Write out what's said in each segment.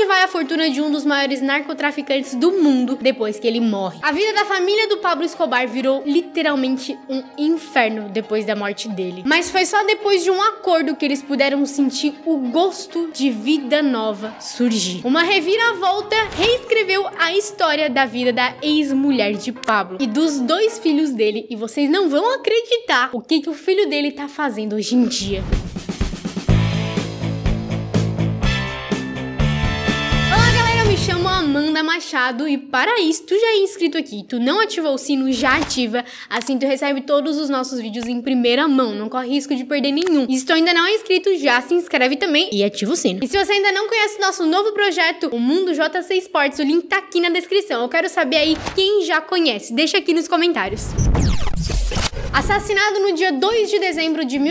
onde vai a fortuna de um dos maiores narcotraficantes do mundo depois que ele morre. A vida da família do Pablo Escobar virou literalmente um inferno depois da morte dele. Mas foi só depois de um acordo que eles puderam sentir o gosto de vida nova surgir. Uma reviravolta reescreveu a história da vida da ex-mulher de Pablo e dos 2 filhos dele, e vocês não vão acreditar o que o filho dele tá fazendo hoje em dia. Me chamo Amanda Machado e para isso, tu já é inscrito aqui, tu não ativou o sino, já ativa, assim tu recebe todos os nossos vídeos em primeira mão, não corre risco de perder nenhum. E se tu ainda não é inscrito, já se inscreve também e ativa o sino. E se você ainda não conhece o nosso novo projeto, o Mundo JC Esportes, o link tá aqui na descrição. Eu quero saber aí quem já conhece, deixa aqui nos comentários. Assassinado no dia 2 de dezembro de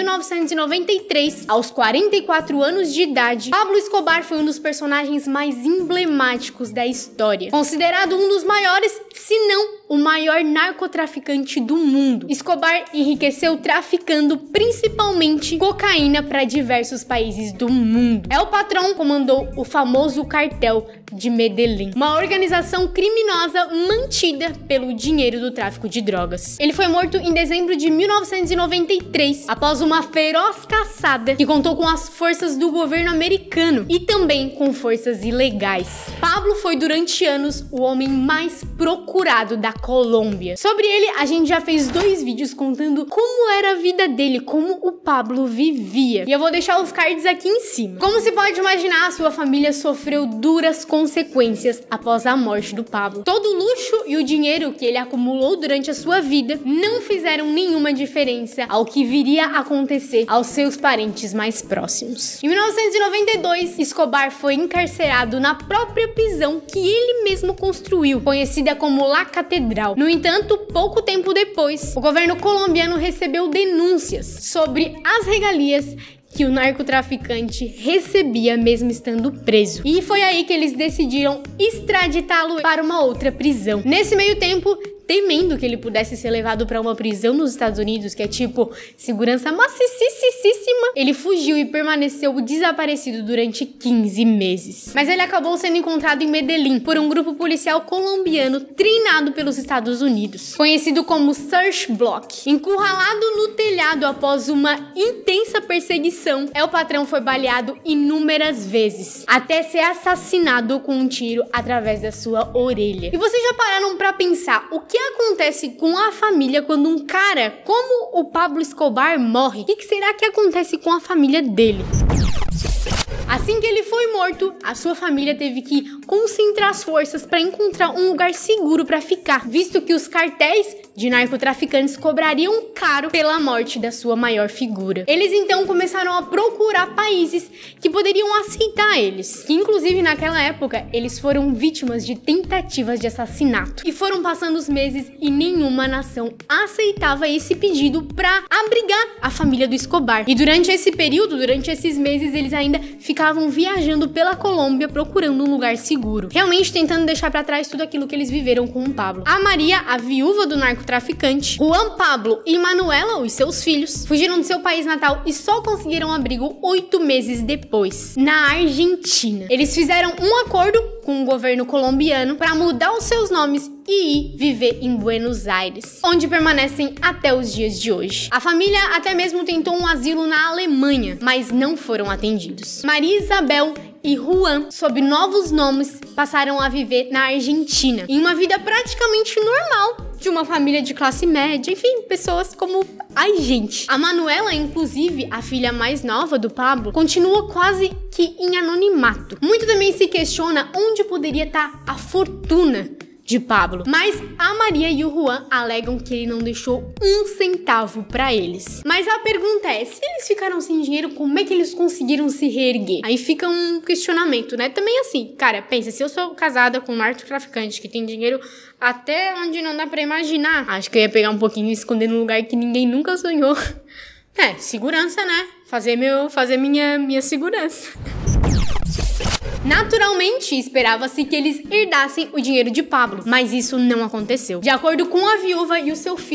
1993, aos 44 anos de idade, Pablo Escobar foi um dos personagens mais emblemáticos da história. Considerado um dos maiores, se não o maior narcotraficante do mundo. Escobar enriqueceu traficando principalmente cocaína para diversos países do mundo. El Patrón comandou o famoso cartel de Medellín, uma organização criminosa mantida pelo dinheiro do tráfico de drogas. Ele foi morto em dezembro de 1993, após uma feroz caçada que contou com as forças do governo americano e também com forças ilegais. Pablo foi durante anos o homem mais procurado da Colômbia. Sobre ele, a gente já fez 2 vídeos contando como era a vida dele, como o Pablo vivia. E eu vou deixar os cards aqui em cima. Como se pode imaginar, a sua família sofreu duras consequências após a morte do Pablo. Todo o luxo e o dinheiro que ele acumulou durante a sua vida não fizeram nenhuma diferença ao que viria a acontecer aos seus parentes mais próximos. Em 1992, Escobar foi encarcerado na própria prisão que ele mesmo construiu, conhecida como La Catedral. No entanto, pouco tempo depois, o governo colombiano recebeu denúncias sobre as regalias que o narcotraficante recebia mesmo estando preso. E foi aí que eles decidiram extraditá-lo para uma outra prisão. Nesse meio tempo, temendo que ele pudesse ser levado para uma prisão nos Estados Unidos, que é tipo segurança maciçíssima, ele fugiu e permaneceu desaparecido durante 15 meses. Mas ele acabou sendo encontrado em Medellín por um grupo policial colombiano treinado pelos Estados Unidos, conhecido como Search Block. Encurralado no telhado após uma intensa perseguição, El Patrón foi baleado inúmeras vezes, até ser assassinado com um tiro através da sua orelha. E vocês já pararam para pensar o que acontece com a família quando um cara como o Pablo Escobar morre? O que será que acontece com a família dele? Assim que ele foi morto, a sua família teve que concentrar as forças para encontrar um lugar seguro para ficar, visto que os cartéis de narcotraficantes cobrariam caro pela morte da sua maior figura. Eles então começaram a procurar países que poderiam aceitar eles, que inclusive naquela época eles foram vítimas de tentativas de assassinato. E foram passando os meses e nenhuma nação aceitava esse pedido para abrigar a família do Escobar. E durante esse período, durante esses meses, eles ainda ficavam viajando pela Colômbia procurando um lugar seguro, realmente tentando deixar para trás tudo aquilo que eles viveram com o Pablo. A Maria, a viúva do narcotraficante, Juan Pablo e Manuela, os seus filhos, fugiram do seu país natal e só conseguiram abrigo 8 meses depois, na Argentina. Eles fizeram um acordo com o governo colombiano para mudar os seus nomes e ir viver em Buenos Aires, onde permanecem até os dias de hoje. A família até mesmo tentou um asilo na Alemanha, mas não foram atendidos. Maria Isabel e Juan, sob novos nomes, passaram a viver na Argentina, em uma vida praticamente normal de uma família de classe média, enfim, pessoas como a gente. A Manuela, inclusive, a filha mais nova do Pablo, continua quase que em anonimato. Muito também se questiona onde poderia estar a fortuna de Pablo, mas a Maria e o Juan alegam que ele não deixou um centavo pra eles. Mas a pergunta é, se eles ficaram sem dinheiro, como é que eles conseguiram se reerguer? Aí fica um questionamento, né? Também assim, cara, pensa, se eu sou casada com um narcotraficante que tem dinheiro até onde não dá pra imaginar, acho que eu ia pegar um pouquinho e esconder num lugar que ninguém nunca sonhou. É, segurança, né? Fazer minha segurança. Naturalmente, esperava-se que eles herdassem o dinheiro de Pablo, mas isso não aconteceu. De acordo com a viúva e o seu filho,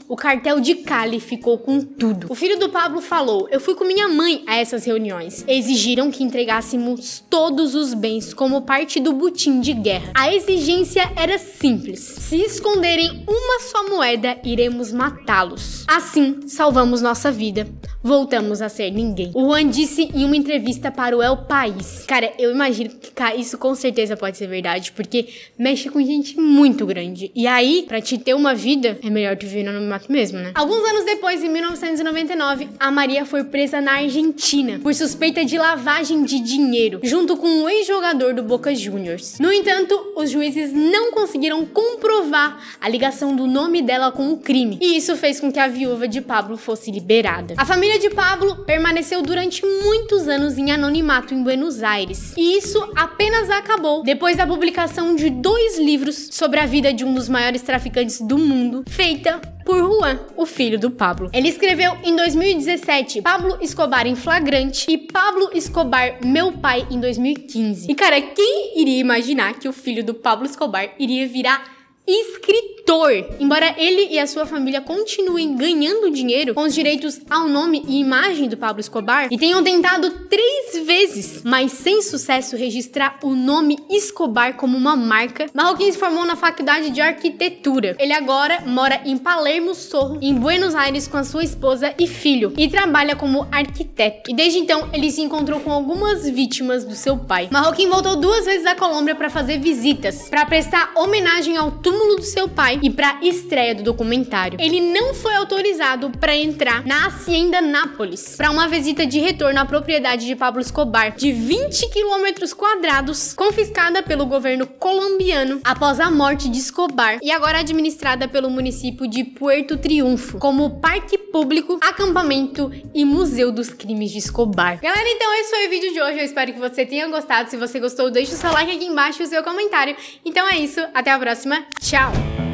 o cartel de Cali ficou com tudo. O filho do Pablo falou: eu fui com minha mãe a essas reuniões. Exigiram que entregássemos todos os bens como parte do butim de guerra. A exigência era simples: se esconderem uma só moeda, iremos matá-los. Assim, salvamos nossa vida. Voltamos a ser ninguém. O Juan disse em uma entrevista para o El País. Cara, eu imagino que isso com certeza pode ser verdade, porque mexe com gente muito grande. E aí, pra te ter uma vida, é melhor tu viver no anonimato mesmo, né? Alguns anos depois, em 1999, a Maria foi presa na Argentina por suspeita de lavagem de dinheiro, junto com um ex-jogador do Boca Juniors. No entanto, os juízes não conseguiram comprovar a ligação do nome dela com o crime, e isso fez com que a viúva de Pablo fosse liberada. A família de Pablo permaneceu durante muitos anos em anonimato em Buenos Aires, e isso apenas acabou depois da publicação de 2 livros sobre a vida de um dos maiores traficantes do mundo, feita por Juan, o filho do Pablo. Ele escreveu em 2017 Pablo Escobar em Flagrante e Pablo Escobar, Meu Pai, em 2015. E cara, quem iria imaginar que o filho do Pablo Escobar iria virar escritor? Embora ele e a sua família continuem ganhando dinheiro com os direitos ao nome e imagem do Pablo Escobar e tenham tentado 3 vezes, mas sem sucesso, registrar o nome Escobar como uma marca, Marroquín se formou na faculdade de arquitetura. Ele agora mora em Palermo Sorro, em Buenos Aires, com a sua esposa e filho, e trabalha como arquiteto. E desde então, ele se encontrou com algumas vítimas do seu pai. Marroquín voltou 2 vezes à Colômbia para fazer visitas, para prestar homenagem ao túmulo do seu pai e para estreia do documentário. Ele não foi autorizado para entrar na Hacienda Nápoles para uma visita de retorno à propriedade de Pablo Escobar de 20 km², confiscada pelo governo colombiano após a morte de Escobar e agora administrada pelo município de Puerto Triunfo como parque público, acampamento e museu dos crimes de Escobar. Galera, então esse foi o vídeo de hoje. Eu espero que você tenha gostado. Se você gostou, deixa o seu like aqui embaixo e o seu comentário. Então é isso, até a próxima. Tchau!